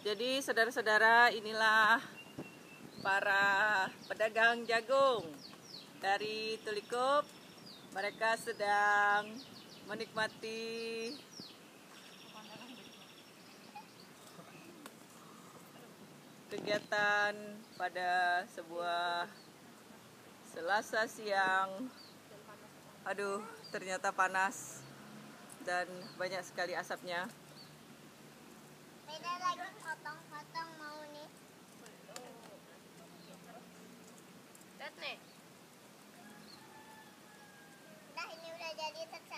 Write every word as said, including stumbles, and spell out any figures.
Jadi saudara-saudara, inilah para pedagang jagung dari Tulikup. Mereka sedang menikmati kegiatan pada sebuah Selasa siang. Aduh, ternyata panas dan banyak sekali asapnya. Beda lagi potong-potong mau nih. Lihat nih. Udah, ini udah jadi.